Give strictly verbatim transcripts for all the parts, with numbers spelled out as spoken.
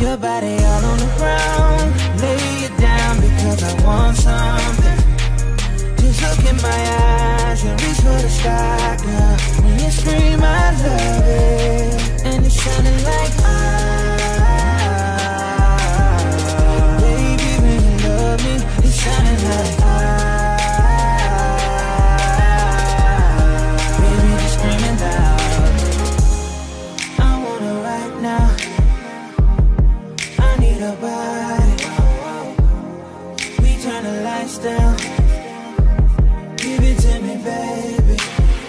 Your body all on the ground, lay it down because I want something. Just look in my eyes and reach for the sky, girl. When you scream, I love it, and it's sounding like ah, baby, when you love me, it's sounding like ah, baby, just screaming loud. I want it right now. I need a body. We turn the lights down. Give it to me, baby.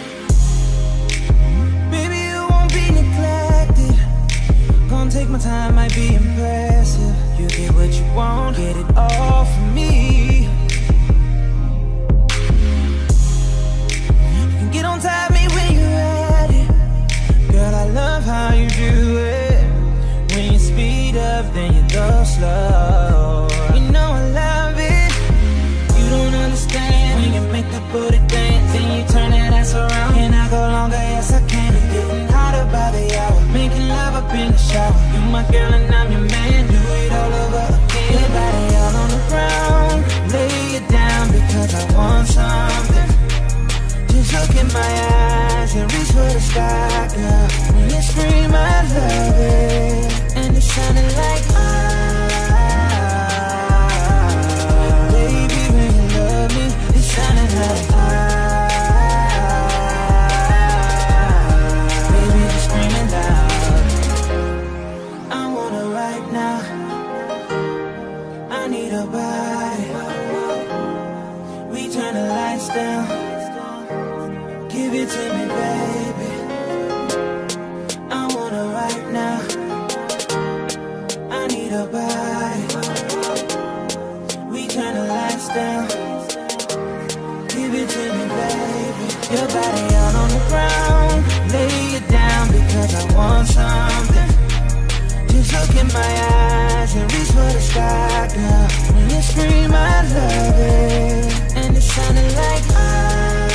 Baby, you won't be neglected. Gonna take my time, might be impressive. You get what you want, get it all from me. You can get on top of me when you're ready. Girl, I love how you do it. When you speed up, then you go slow. You know I love it. You don't understand when you make the booty dance and you turn that ass around. Can I go longer? Yes, I can. It's getting hotter by the hour. Making love up in the shower. You my girl and I'm your man. Do it all over again. Your body all on the ground. Lay it down because I want something. Just look in my eyes and reach for the sky, girl. When you scream, I love it, and it's sounding like ah, baby, when you love me, it's sounding like ah, baby, just screaming loud. I want it right now. I need a body. We turn the lights down. Give it to me, baby. I want it right now. I need a body. We turn the lights down. Give it to me, baby. Your body out on the ground. Lay it down because I want something. Just look in my eyes and reach for the sky, girl. When you scream, I love it, and it's sounding like ah,